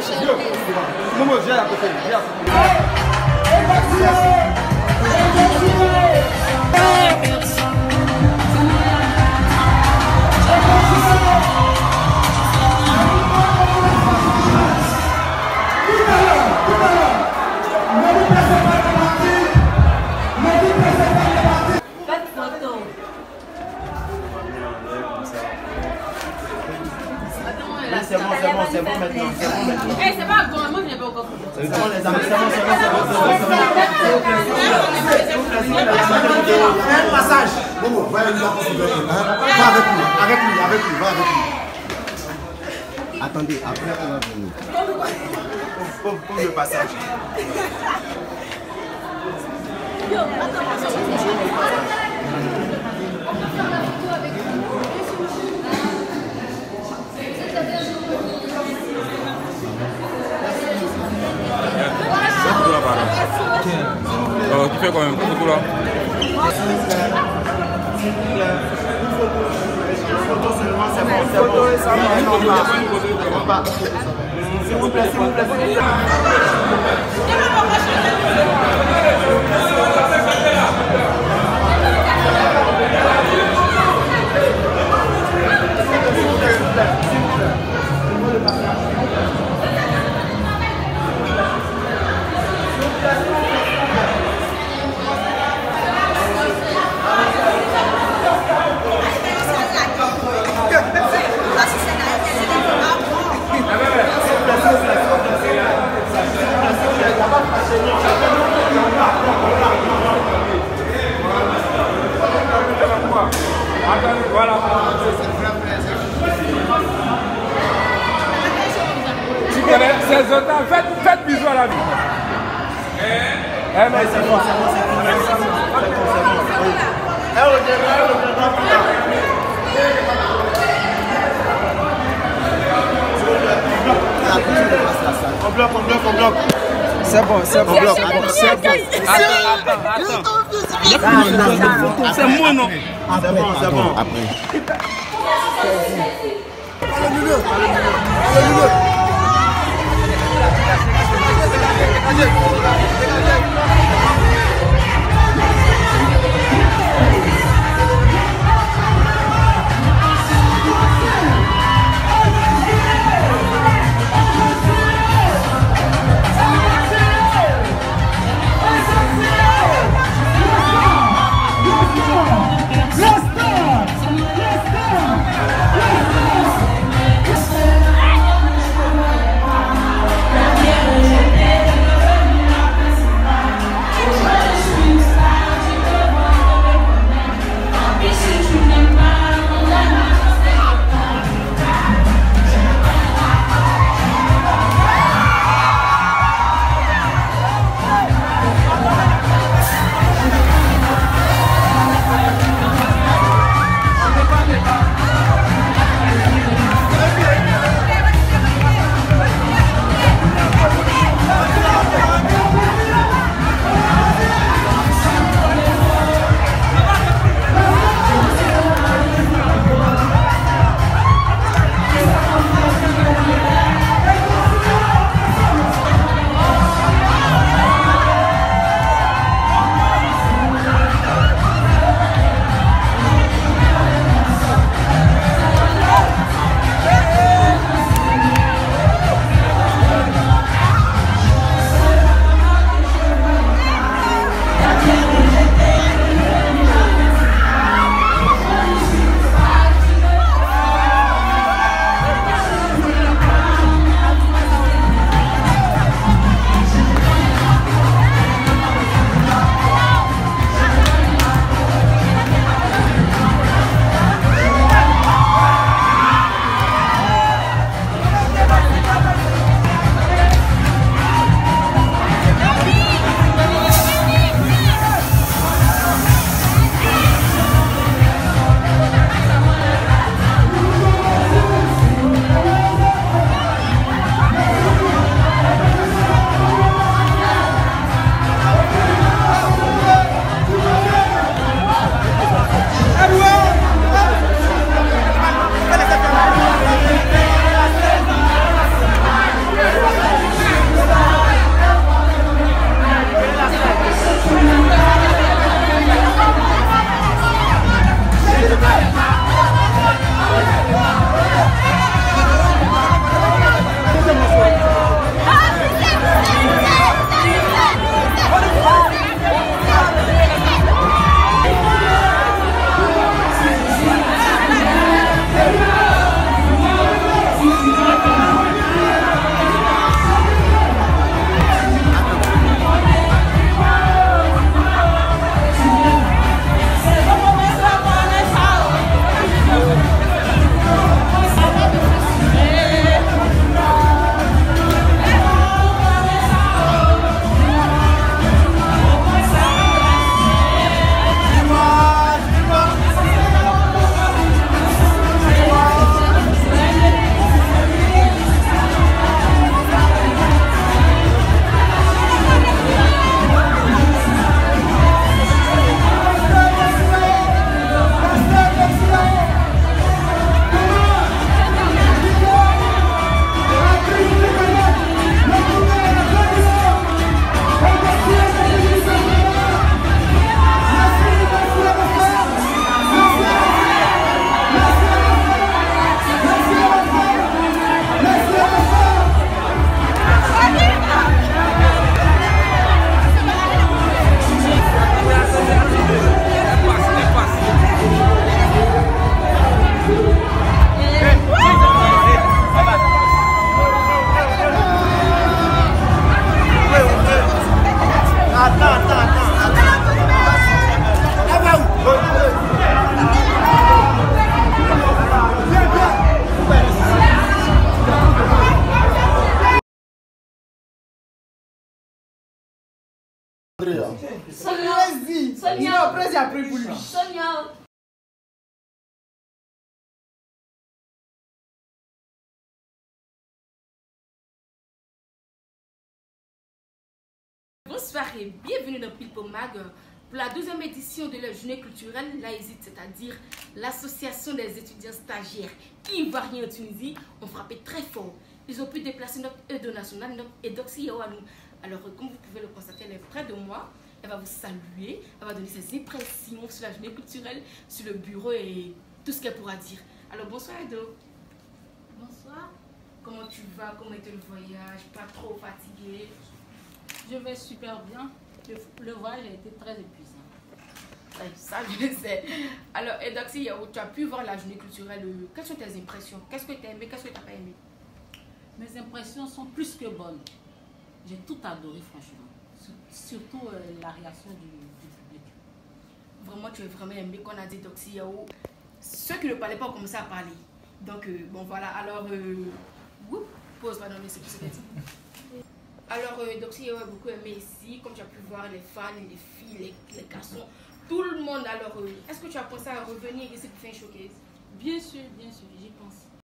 Momo, viens à côté. C'est bon maintenant. Eh, c'est pas bon, moi je n'ai pas encore. C'est bon les amis, c'est bon. Un passage. Bon, va avec lui, va avec lui. Attendez, après on va venir. Pour le passage. Tu fais quand même beaucoup là. S'il vous plaît, s'il vous plaît. Voilà. C'est Zotan, faites bisous à la vie. C'est bon, c'est bon. On bloque. C'est bon. Attends. C'est moi non. C'est bon. Après. Sonia. Vas-y. Sonia. Après, j'ai appris pour lui. Sonia. Bonsoir et bienvenue dans Pilpo Mag pour la 12e édition de la journée culturelle laïcite, c'est-à-dire l'association des étudiants stagiaires ivoiriens en Tunisie ont frappé très fort. Ils ont pu déplacer notre aide nationale, notre Edoxy à nous. Alors, comme vous pouvez le constater, elle est près de moi. Elle va vous saluer, elle va donner ses impressions sur la journée culturelle, sur le bureau et tout ce qu'elle pourra dire. Alors, bonsoir Edo. Bonsoir. Comment tu vas? Comment était le voyage? Pas trop fatigué? Je vais super bien. Le voyage a été très épuisant. Ça, je le sais. Alors, Edoxy, tu as pu voir la journée culturelle. Quelles sont tes impressions? Qu'est-ce que tu as aimé? Qu'est-ce que tu n'as pas aimé? Mes impressions sont plus que bonnes. J'ai tout adoré, franchement. Surtout la réaction du public. Vraiment, tu as vraiment aimé qu'on a dit Doxy Yao. Ceux qui ne parlaient pas ont commencé à parler. Donc, bon, voilà. Alors, pause, pardon, mais c'est tout ce que dit. Alors, Doxy Yao a beaucoup aimé ici. Comme tu as pu voir, les fans, les filles, les garçons, tout le monde. Alors, est-ce que tu as pensé à revenir ici pour faire un showcase? Bien sûr, j'y pense.